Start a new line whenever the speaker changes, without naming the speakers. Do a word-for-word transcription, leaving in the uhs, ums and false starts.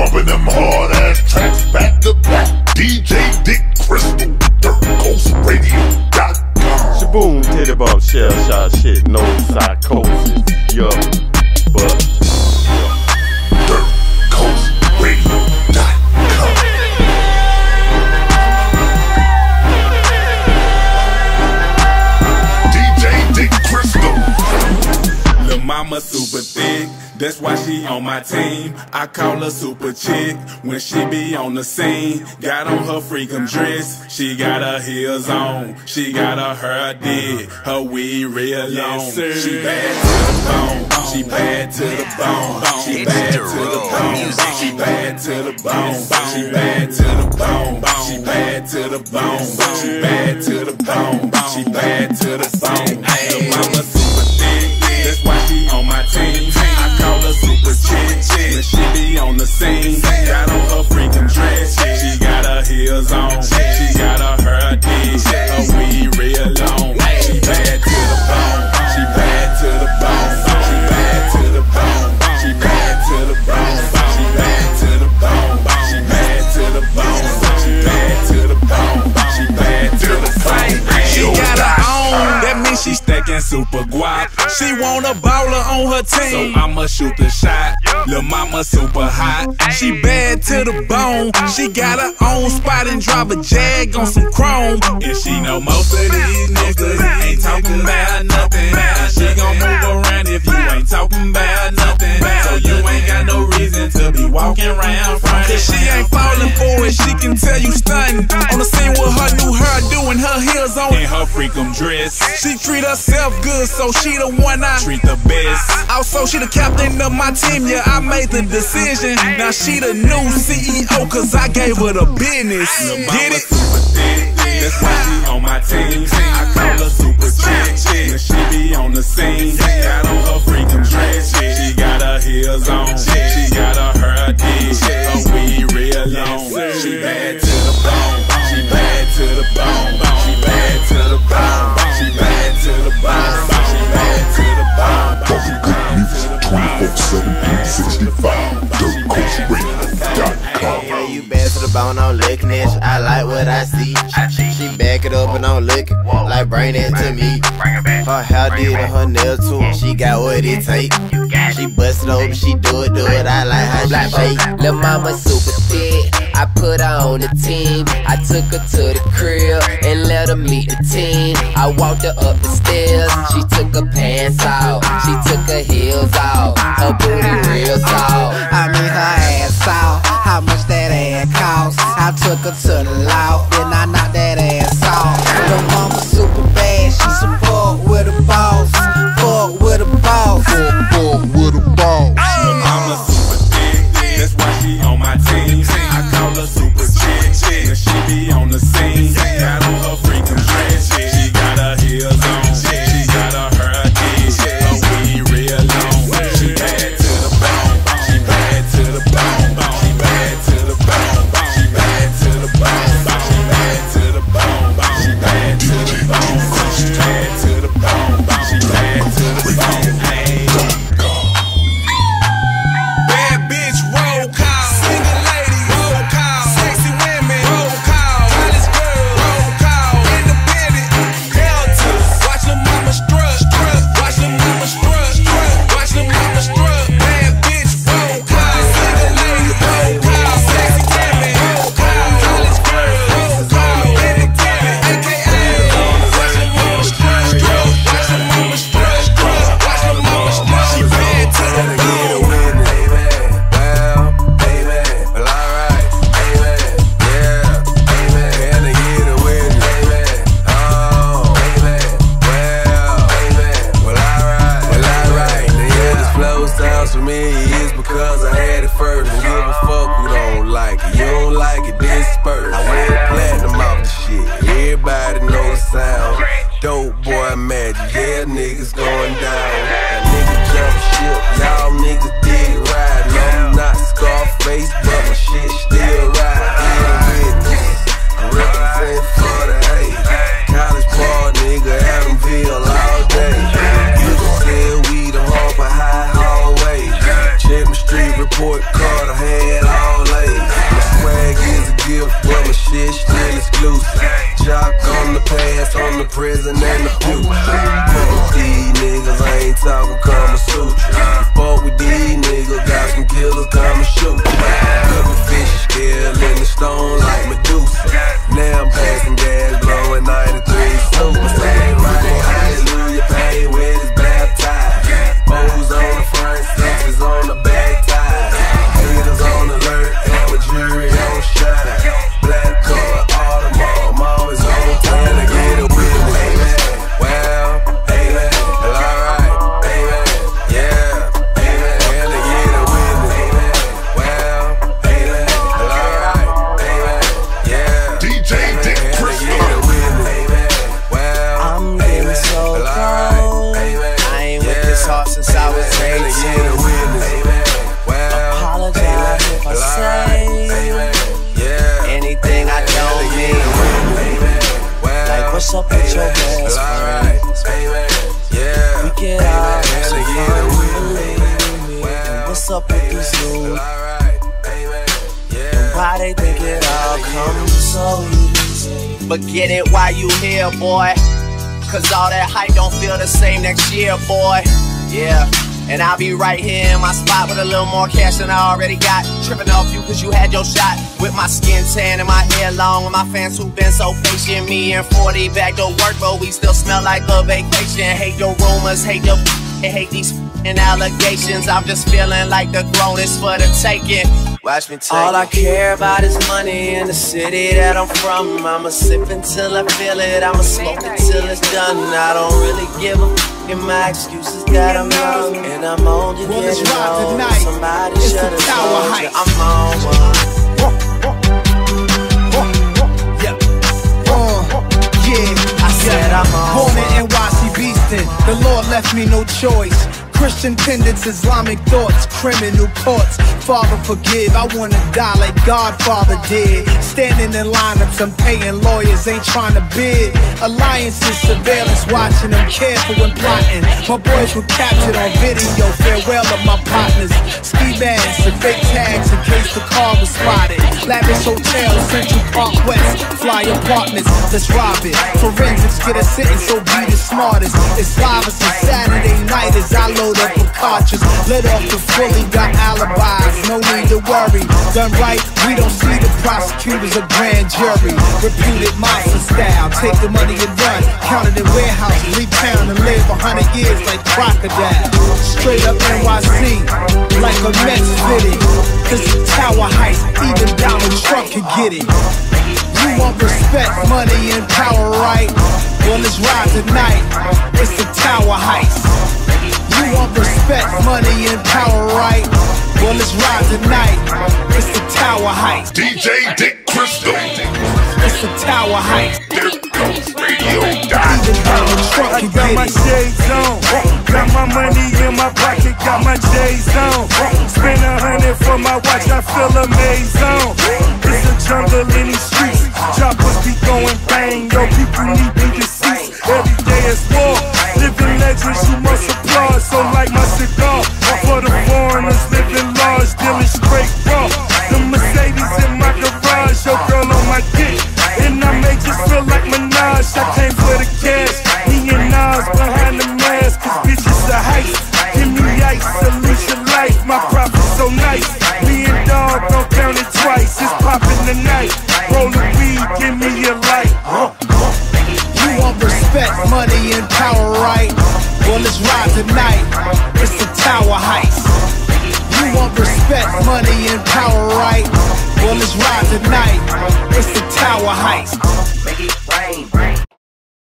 bumping them hard ass tracks back to back. D J Dick Crystal, Dirt Coast Radio dot com.
Shaboom, titty bump, shell shot shit, no psychosis. Yo, but
Dirt Coast Radio dot com. D J Dick Crystal.
Lil' mama super thick, that's why she on my team. I call her super chick when she be on the scene. Got on her freakum dress, she got her heels on. She got her hair did, her weed real long. She bad to the bone, she bad to the bone. She bad to the bone, she bad to the bone. She bad to the bone, she bad to the bone. She bad to the bone, she bad to the bone. Lil' mama super thick, that's why she on my team. I call her super chick when she be on the scene. Got on her freaking dress, she got her heels on. She got her hair did, her weed real long. She bad to the bone, she bad to the bone. She bad to the bone, she bad to the bone. She bad to the bone, she bad to the bone. She bad to the bone, she bad to the bone. She got her own, that means she stacking super guap. She want a baller on her team, so I'ma shoot the shot. Lil' mama super hot, she bad to the bone. She got her own spot and drive a Jag on some chrome. And she know most of these niggas ain't talking about nothing. And she gon' move around if you ain't talking about nothing. So you ain't got no reason to be walking around front. Cause she ain't falling for it, she can tell you stunting. On the scene with her new hair doing her heels on and her freakum dress. She treat herself good, so she the one I treat the best. Also, she the captain of my team, yeah, I made the decision. Now she the new C E O, cause I gave her the business. Get it? Super thick, that's why she on my team. I call her super chick when she be on the scene. Got on her freaking dress, she got her heels on. She got her hair did, her weed real long. She bad to the bone, she bad to the bone. She bad to the bone, she bad to the bone. She bad to the bone.
Bumping good music twenty-four seven, three sixty-five. Dirt Coast Radio dot com.
Yeah, you bad to the bone, I'm looking at you. I like what I see. She back it up and I'm looking like bring that to me. Her hair did and her nails too. She got what it take. She bust it open, she do it, do it. I like how she shake.
Lil' mama super thick, I put her on the team. I took her to the crib and let her meet the team. I walked her up the stairs, she took her pants off. She took her heels off, her booty real tall.
I mean her ass off, how much that ass cost. I took her to the loft, then I knocked that ass off. Lil' mama super bad, she support with a boss. Fuck with a boss, fuck with a boss.
Lil' mama super thick, that's why she on my team. I call her super chick when she be on the scene. Got on her freaking dress, she got her heels on. She got her hair did, her weed real long. She bad to the bone, she bad to the bone. She bad to the bone, she bad to the bone. She bad to the bone, she bad to the bone. She bad to the bone, she bad to the bone. Hey. Bad bitch roll call, single lady roll call, sexy women roll call, college girl roll call, independent Delta. Watch lil' mama strut, strut. Watch lil' mama strut, strut. Watch lil' mama strut. Bad bitch roll call, single lady roll call, sexy women roll call, college girl roll call, independent A K A. Watch lil' mama strut, strut. Watch lil' mama strut, strut. Watch lil' mama strut. She bad to the bone.
For me is because I had it first. Don't give a fuck who don't like it. You don't like it, disperse. I went platinum off the shit. Everybody know the sound. Dope boy magic, yeah, niggas going down. That nigga jump ship, y'all niggas dig ride. No, I'm not Scarface, but my shit still ride. I represent for the hate. College ball, nigga, Adamville all day. You can sell weed and hop a high hallway. Check my street report card, I had all gift, but my shit still exclusive. Jock on the pass, on the prison and the pew. Fuck these niggas, I ain't talking Kama Sutra. Fuck with these niggas, got some killers come and shoot. Couple fish scale in the stone like Medusa. Now I'm passing gas, blowing ninety-three super. Saying right, hallelujah, pain with his baptized. Foes on the front, sixes on the back ties. Haters on alert, and my jury on shine. Black car, Audemars, I'm always on time to get it with me. Amen. Well, amen. Alright, amen. Yeah, amen. And to get it with me. Amen. Well, amen. Alright, amen. Yeah.
D J Dick Crystal.
Well,
I'm getting so cold. I ain't with this heart since I was eighteen. Apologize if I say anything I don't mean. Like, what's up with your best friend? We get out, have some fun. And what's up with these dudes? And why they think it all comes so easy? But get it while you here, boy. Cause all that hype don't feel the same next year, boy. Yeah. And I'll be right here in my spot with a little more cash than I already got. Tripping off you cause you had your shot. With my skin tan and my hair long. And my fans who been so patient. Me and forty back to work, but we still smell like a vacation. Hate your rumors, hate your and hate these and allegations. I'm just feeling like the throne is for the taking. Watch me take all I care about is money in the city that I'm from. I'ma sip until I feel it, I'ma smoke it till it's done. I don't really give a f*** and my excuses that I'm young. And I'm only
Well,
getting
it's right
old.
tonight.
Somebody
It's
shut
the
it
Tower
down.
Heights.
I'm on one.
Yeah. Uh, yeah.
I said I'm on
Born
one.
in N Y C Beastin', the Lord left me no choice. Christian tenets, Islamic thoughts, criminal courts. Father forgive, I wanna die like Godfather did. Standing in lineups, I'm paying lawyers, ain't trying to bid. Alliances, surveillance, watching them careful when plotting. My boys were captured on video, farewell of my partners. Ski masks and fake tags in case the car was spotted. Lavish hotel, Central Park West, fly apartments, let's rob it. Forensics get a sentence, so be the smartest. It's live as a Saturday night as I load up a cartridge. Let off the fully, got alibis, no need to worry. Done right, we don't see the prosecutors or grand jury. Reputed mafia style, take the money and run. Counted in warehouses, leave town and live a hundred years like crocodile. Straight up N Y C, like a Mets fitting. Cause the Tower Heights, even Donald Trump can get it. You want respect, money, and power, right? Well, let's ride tonight. It's the Tower Heights. You want respect, money, and power, right? Well, let's ride tonight. It's the Tower Heights.
D J Dick Crystal.
It's the Tower Heights.
Dirt Coast Radio.
Even Donald Trump
I
can
got my
get it.
shades on, got my money in my pocket, got my J's on. Spend a hundred for my watch, I feel amazing. It's a jungle in these streets, choppers be going bang. Yo, people need me deceased. Every day is war, living legends you must applaud. So like my cigar, for the foreigners living large, dealing straight raw. The Mercedes in my garage, your girl on my dick, and I may just feel like Minaj. I came for the cash, me and Nas behind the mask, cause bitches are heist. Give me ice, salute your life, my profit's so nice. Me and dog don't count it twice, it's poppin' tonight. Roll the weed, give me your light.
You want respect, money, and power, right? Well, let's ride tonight. It's the Tower Heights. You want respect, money, and power, right? Well, let's ride tonight. It's the Tower Heights.
Make it rain, rain.